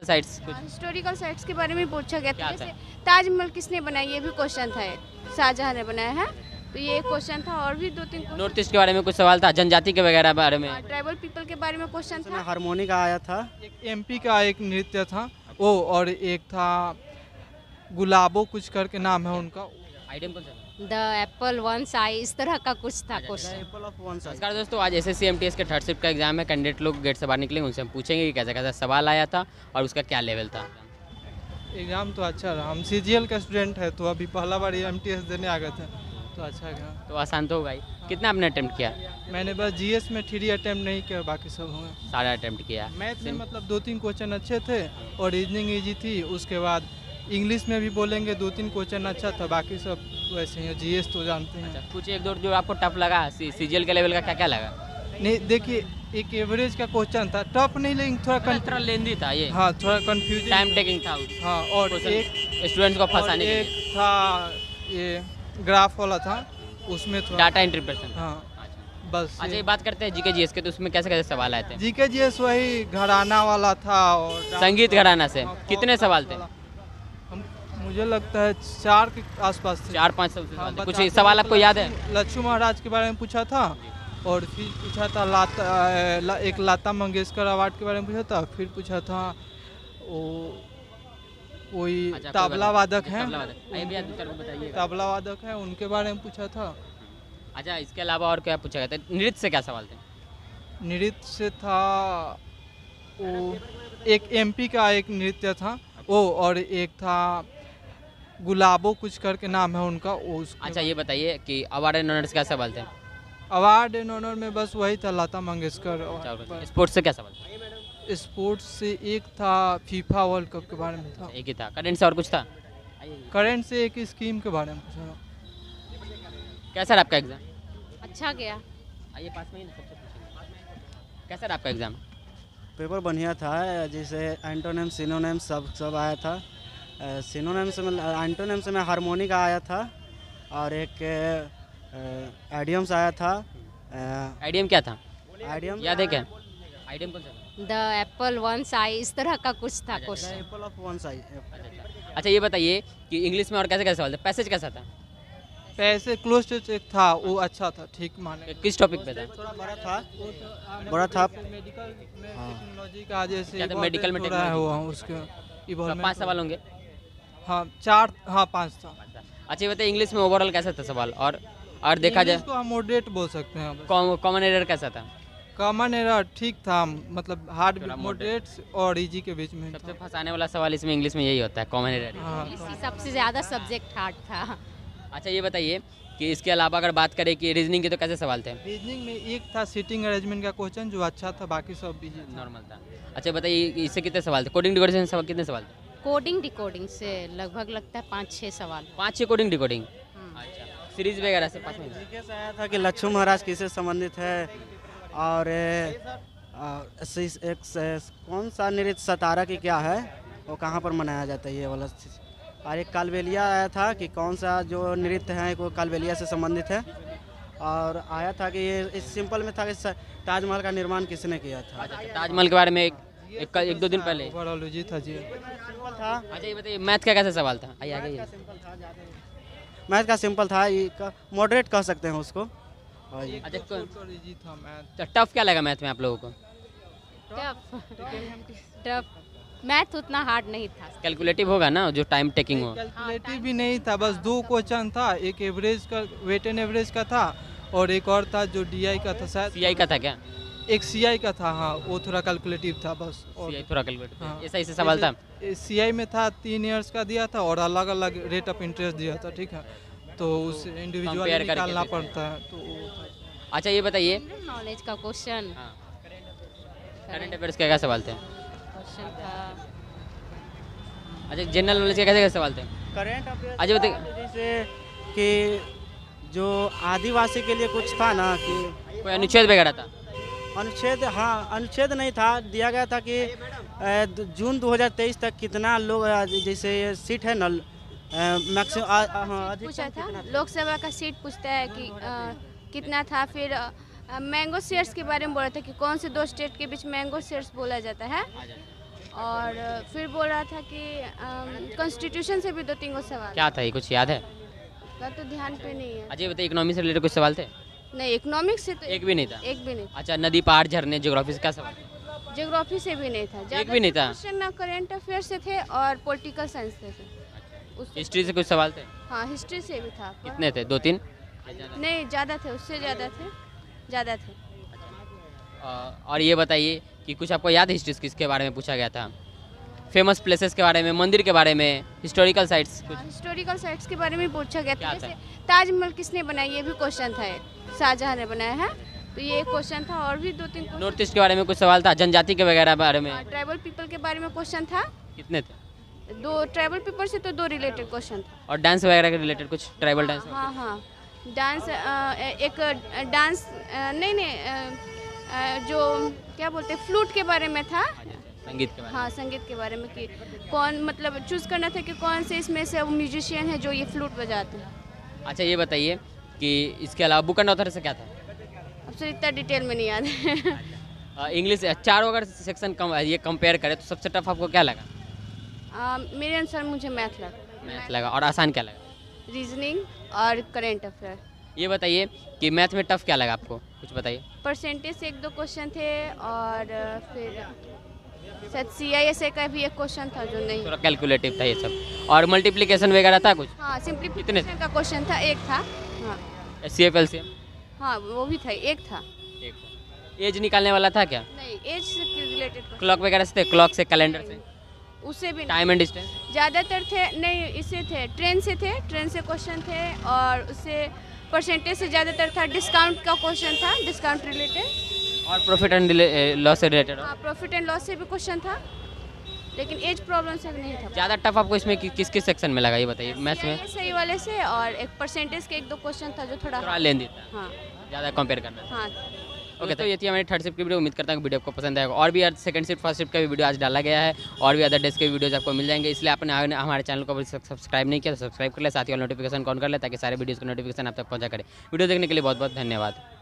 Sites कुछ? Historical sites के बारे में पूछा गया क्या था। था? जैसे ताजमहल किसने बनाया, ये भी क्वेश्चन था। शाहजहां ने बनाया है, तो ये क्वेश्चन था। और भी 2-3 नॉर्थ ईस्ट के बारे में कुछ सवाल था, जनजाति के वगैरह बारे में? ट्राइबल पीपल के बारे में क्वेश्चन उसमें था। हारमोनिक आया था। एक एमपी का एक नृत्य था वो, और एक था गुलाबो कुछ करके नाम है उनका। आइडियम कौन सा? द एप्पल वंस आई, इस तरह का कुछ था question. Apple of one side. नमस्कार दोस्तों, आज एसएससी एमटीएस के थर्ड शिफ्ट का एग्जाम है। कैंडिडेट लोग गेट से बाहर निकलेंगे, उनसे हम पूछेंगे कि कैसा कैसा सवाल आया था और उसका क्या लेवल था। एग्ज़ाम तो अच्छा रहा। हम सीजीएल का स्टूडेंट है, तो अभी पहला बार एमटीएस देने आ गए थे, तो अच्छा गया। तो आसान तो होगा ही। कितना आपने अटेम्प्ट किया? मैंने बस जीएस में 3 अटैम्प्ट नहीं किया, बाकी सब हुए। सारा अटेम्प्ट किया। मैथ में मतलब 2-3 क्वेश्चन अच्छे थे और रीजनिंग इजी थी। उसके बाद इंग्लिश में भी बोलेंगे 2-3 क्वेश्चन अच्छा था, बाकी सब वैसे ही। जीएस तो जानते हैं। अच्छा, कुछ एक दो जो आपको टफ लगा सीजीएल के लेवल का, क्या क्या लगा? नहीं, देखिए एक एवरेज का क्वेश्चन था, टफ नहीं लेकिन थोड़ा लेंदी था ये। हाँ, थोड़ा कंफ्यूजिंग, टाइम टेकिंग था। हाँ। और क्वेश्चन एक स्टूडेंट्स को और फंसाने के एक लिए। था ये ग्राफ वाला था, उसमें थोड़ा डाटा इंटरप्रेशन। हाँ अच्छा, बस। अच्छा, ये बात करते हैं जीके जीएस के, तो उसमें कैसे कैसे सवाल आए थे? जीके जीएस वही घराना वाला था और संगीत घराना से हाँ, कितने सवाल थे? मुझे लगता है 4 के आसपास थे। 4-5 हाँ, सवाल थे। कुछ बताते सवाल आपको याद है? लच्छू महाराज के बारे में पूछा था, और फिर पूछा था एक लता मंगेशकर अवार्ड के बारे में पूछा था। फिर पूछा था कोई अच्छा, तबला वादक हैं, तबला वादक। आइए भैया, दूसरा को बताइए। तबला वादक है, उनके बारे में पूछा था। अच्छा, इसके अलावा और क्या पूछा गया था? नृत्य से क्या सवाल थे? नृत्य से था वो, एक एमपी का एक नृत्य था वो, और एक था गुलाबो कुछ करके नाम है उनका वो। अच्छा, ये बताइए कि अवार्ड एंड ऑनर्स क्या सवाल थे? अवार्ड एंड ऑनर में बस वही था, लता मंगेशकर। स्पोर्ट्स से क्या सवाल था? स्पोर्ट्स से एक था फीफा वर्ल्ड कप के बारे में था। एक ही था। करंट से और कुछ था? करंट से एक स्कीम के बारे में पूछा। कैसा रहा आपका एग्जाम? अच्छा गया। आइए पास में ही ना, सबसे पूछेंगे। कैसा रहा आपका एग्जाम? पेपर बढ़िया था, जैसे एंटोनेम सिनोनेम सब आया था। सिनोनेम से एंटोनेम से में हारमोनिक आया था, और एक आइडियम्स आया था। आइडियम क्या था? आइडियम याद है क्या? आइडियम कौन सा था? द एप्पल वंस आई, इस तरह का कुछ था question. Apple of one side. अच्छा, ये बताइए कि इंग्लिश में और कैसे कैसे सवाल थे? पैसेज कैसा था? पैसे क्लोज एक था, वो अच्छा था, ठीक माने। किस टॉपिक पे था? थोड़ा बड़ा था। मेडिकल में टेक्नोलॉजी का जैसे क्या था मेडिकल में हो रहा है टेक्नोलॉजी? वो, उसके तो इवॉल्वमेंट 5 सवाल होंगे। हाँ 4, हाँ 5 था। अच्छा, ये बताइए इंग्लिश में ओवरऑल कैसा था सवाल? और देखा जाए इसको हम मॉडरेट बोल सकते हैं। कॉमन एरर कैसा था? कॉमन एरर ठीक था, मतलब हार्ड थोड़ा मॉडरेट और इजी के बीच में सबसे था। फंसाने वाला सवाल इसमें इंग्लिश में यही होता है, कॉमन एरर। हाँ, इंग्लिश सबसे ज़्यादा सब्जेक्ट हार्ड था। अच्छा, ये बताइए कि इसके अलावा अगर बात करें कि रीजनिंग के, तो कैसे सवाल थे? रीजनिंग में एक था सीटिंग अरेंजमेंट का क्वेश्चन, जो अच्छा था, बाकी सब भी नॉर्मल था। अच्छा बताइए, इससे कितने सवाल थे? कोडिंग डिकोडिंग से कितने सवाल थे? कोडिंग डिकोडिंग से लगभग लगता है 5-6 सवाल। 5-6 कोडिंग डिकोडिंग। अच्छा, सीरीज वगैरह से 5 में? जीके से आया था कि लच्छू महाराज किससे संबंधित है, और कौन सा नृत्य सतारा की क्या है, वो कहाँ पर मनाया जाता है, ये वाला चीज़। और एक कालबेलिया आया था कि कौन सा जो नृत्य है वो कालबेलिया से संबंधित है। और आया था कि ये इस सिंपल में था कि ताजमहल का निर्माण किसने किया था। अच्छा, ताजमहल के बारे में एक दो दिन पहले ओवरऑलॉजी था जी। सिंपल था। अच्छा, ये बताइए मैथ का कैसा सवाल था? आइए आगे। मैथ का सिंपल था, मॉडरेट कह सकते हैं उसको। और ये अच्छा, इजी था मैथ। टफ क्या लगा मैथ में आप लोगों को? टफ मैथ उतना हार्ड नहीं था। कैलकुलेटिव होगा ना, जो टाइम टेकिंग हो। कैलकुलेटिव भी नहीं था, बस 2 क्वेश्चन था। एक एवरेज का, वेट एंड एवरेज का था, और एक और था जो डीआई का था शायद। सीआई का था क्या? एक सीआई का था, हाँ, वो थोड़ा कैलकुलेटिव था बस। और सीआई थोड़ा कैलकुलेटिव। हाँ। ऐसा ऐसे सवाल था? सीआई में था 3 इयर्स का दिया था, और अलग अलग रेट ऑफ इंटरेस्ट दिया था, ठीक है। तो उस इंडिविजुअल compare करके निकालना फिर। पड़ता है, तो वो था। अच्छा, ये बताइए नॉलेज का क्वेश्चन करंट अफेयर्स के क्या सवाल थे? क्वेश्चन था। अच्छा, जनरल नॉलेज के कैसे कैसे सवाल थे? करेंट अफेयर अच्छा, बताइए। जैसे कि जो आदिवासी के लिए कुछ था ना, कि कोई अनुच्छेद वगैरह था? अनुच्छेद, हाँ अनुच्छेद नहीं था, दिया गया था कि जून 2023 तक कितना लोग, जैसे सीट है ना मैक्सिमम पूछा था लोकसभा का सीट पूछता है कि कितना था। फिर मैंगो शेयर्स के बारे में बोला था कि कौन से 2 स्टेट के बीच मैंगो शेयर्स बोला जाता है। और फिर बोल रहा था कि कॉन्स्टिट्यूशन से भी 2-3 गो सवाल क्या था ये, कुछ याद है? का तो ध्यान पे नहीं है। अच्छा ये बताइए, इकोनॉमी से रिलेटेड कुछ सवाल थे? नहीं, इकोनॉमिक्स से तो एक भी नहीं था। एक भी नहीं। अच्छा नदी पहाड़ झरने ज्योग्राफी से क्या सवाल? ज्योग्राफी से भी नहीं था। एक भी नहीं था। क्वेश्चन ना करंट अफेयर से थे और पॉलिटिकल साइंस से थे। हिस्ट्री से कुछ सवाल थे? हाँ, हिस्ट्री से भी था। कितने थे, 2-3? नहीं, ज़्यादा थे, उससे ज़्यादा थे। और ये बताइए कि कुछ आपको याद है हिस्ट्री किसके बारे में पूछा गया था? फेमस प्लेसेस के बारे में, मंदिर के बारे में, हिस्टोरिकल साइट्स कुछ? हिस्टोरिकल साइट्स के बारे में पूछा गया क्या था। था? जैसे ताजमहल किसने बनाया, ये भी क्वेश्चन था। शाहजहाँ ने बनाया है, तो ये एक क्वेश्चन था। और भी 2-3 नॉर्थ ईस्ट के बारे में कुछ सवाल था, जनजाति के वगैरह बारे में? ट्राइबल पीपल के बारे में क्वेश्चन था। कितने थे? 2 ट्राइबल पीपल से तो 2 रिलेटेड क्वेश्चन था। और डांस वगैरह के रिलेटेड कुछ, ट्राइबल डांस? हाँ हाँ, डांस, एक डांस, नहीं, जो क्या बोलते हैं, फ्लूट के बारे में था। संगीत के बारे में? हाँ, संगीत के बारे में कि कौन, मतलब चूज करना था कि कौन से इसमें से म्यूजिशियन है जो ये फ्लूट बजाते हैं। अच्छा ये बताइए कि इसके अलावा बुक एंड ऑथर से क्या था? अब से इतना डिटेल में नहीं याद है। इंग्लिश चारों अगर सेक्शन ये कंपेयर करें तो सबसे टफ आपको क्या लगा? मेरे अनुसार मुझे मैथ लगा। मैथ लगा। और आसान क्या लगा? रीजनिंग और करंट अफेयर। ये बताइए कि मैथ में टफ क्या लगा आपको, कुछ बताइए। परसेंटेज से 1-2 क्वेश्चन थे और फिर शायद CISA का भी एक क्वेश्चन था जो नहीं। थोड़ा कैलकुलेटिव था ये सब। और मल्टीप्लिकेशन वगैरह था कुछ? हाँ, कितने सिंप्लीफिकेशन का क्वेश्चन था, एक था। हाँ CF LCM? हाँ, वो भी था, एक था। एज निकालने वाला था क्या? नहीं, एज से रिलेटेड क्लॉक वगैरह से थे? क्लॉक से, कैलेंडर से? उससे भी टाइम एंड डिस्टेंस? ज़्यादातर थे। नहीं, इससे थे, ट्रेन से थे, ट्रेन से क्वेश्चन थे। और उससे परसेंटेज से ज़्यादातर था, डिस्काउंट का क्वेश्चन था, डिस्काउंट रिलेटेड। और प्रॉफिट एंड लॉस से रिलेटेड? हाँ, प्रॉफिट एंड लॉस से भी क्वेश्चन था, लेकिन एज प्रॉब्लम से नहीं था। ज़्यादा टफ आपको इसमें किस किस सेक्शन में लगा ये बताइए, मैथ्स में? सही वाले से, और एक परसेंटेज के 1-2 क्वेश्चन था जो थोड़ा थोड़ा। लेंदी था, हाँ ज़्यादा कंपेयर करना। हाँ। ओके, तो ये थी हमारी थर्ड शिफ्ट की वीडियो। उम्मीद करता हूँ वीडियो आपको पसंद आएगा। और भी सेकंड शिफ्ट, फर्स्ट शिफ्ट का भी वीडियो आज डाला गया है, और भी अदर डेज के वीडियोज आपको मिल जाएंगे। इसलिए आपने हमारे चैनल को अभी सब्सक्राइब नहीं किया तो सब्सक्राइब कर ले, साथ ही नोटिफिकेशन ऑन कर ले ताकि सारे वीडियोज़ का नोटिफिकेशन आप तक पहुँचा करे। वीडियो देखने के लिए बहुत बहुत धन्यवाद।